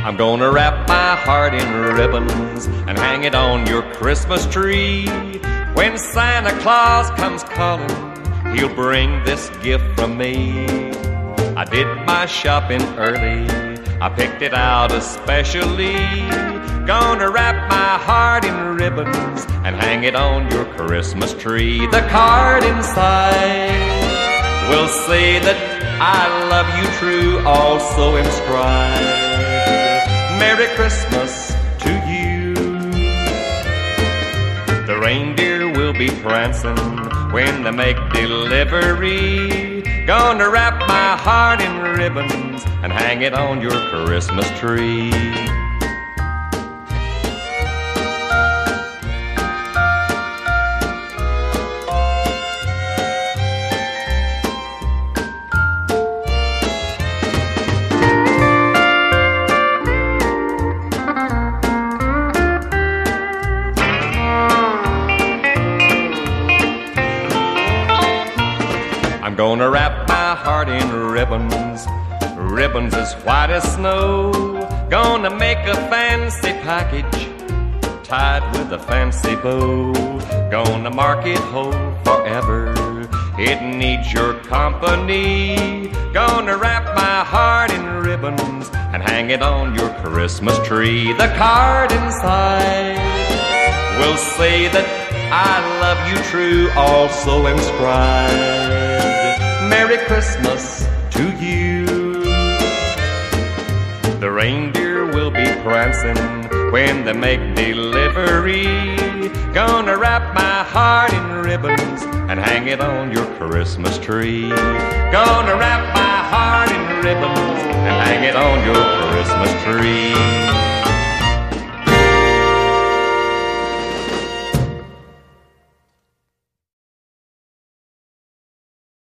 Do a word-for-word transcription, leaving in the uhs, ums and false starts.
I'm gonna wrap my heart in ribbons and hang it on your Christmas tree. When Santa Claus comes calling, he'll bring this gift from me. I did my shopping early, I picked it out especially. Gonna wrap my heart in ribbons and hang it on your Christmas tree. The card inside will say that I love you true, also inscribed, Merry Christmas to you. The reindeer will be prancing when they make delivery. Gonna wrap my heart in ribbons and hang it on your Christmas tree. I'm gonna wrap my heart in ribbons, ribbons as white as snow. Gonna make a fancy package tied with a fancy bow. Gonna mark it whole forever, it needs your company. Gonna wrap my heart in ribbons and hang it on your Christmas tree. The card inside will say that I love you true, also inscribed, Merry Christmas to you. The reindeer will be prancing when they make delivery. Gonna wrap my heart in ribbons and hang it on your Christmas tree. Gonna wrap my heart in ribbons and hang it on your Christmas tree.